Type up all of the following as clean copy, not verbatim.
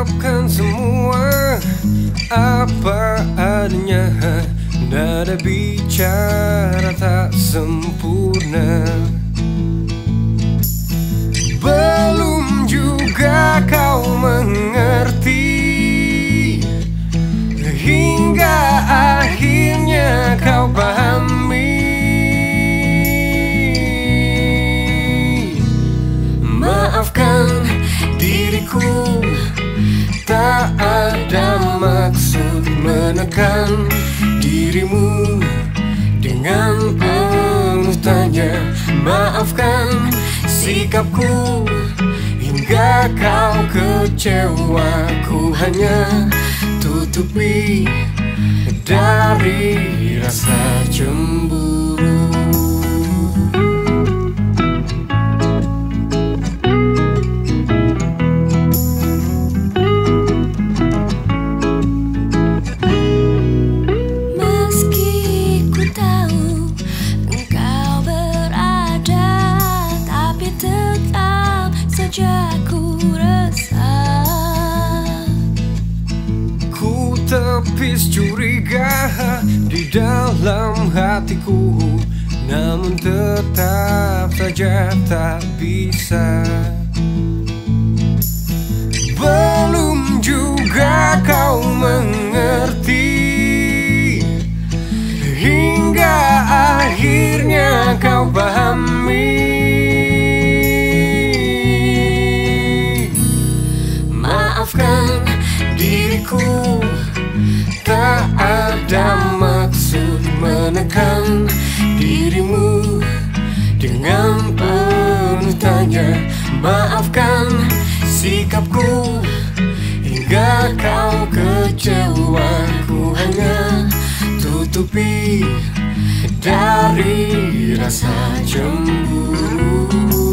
ungkapkan semua apa adanya. Nada bicara tak sempurna. Belum juga kau mengerti, hingga akhirnya kau pahami. Maafkan diriku, tak ada maksud menekan dirimu dengan penuh tanya. Maafkan sikapku hingga kau kecewa. Ku hanya tutupi dari rasa cemburu. Ku tepis curiga di dalam hatiku, namun tetap saja tak bisa. Belum juga kau mengerti, hingga akhirnya kau pahami. Maafkan diriku, tak ada maksud menekan dirimu dengan penuh tanya. Maafkan sikapku hingga kau kecewa. Ku hanya tutupi dari rasa cemburu.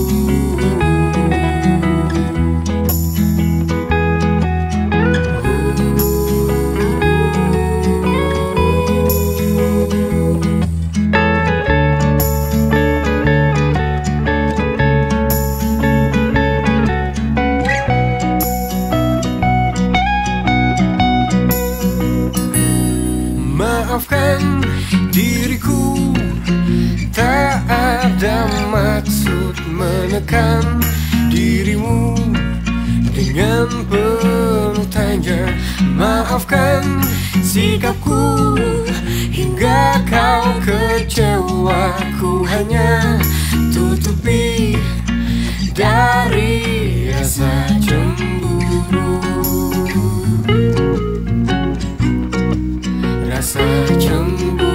Maafkan diriku, tak ada maksud menekan dirimu dengan penuh tanya. Maafkan sikapku hingga kau kecewa. Ku hanya tutupi dari rasa cemburu. Rasa cemburu.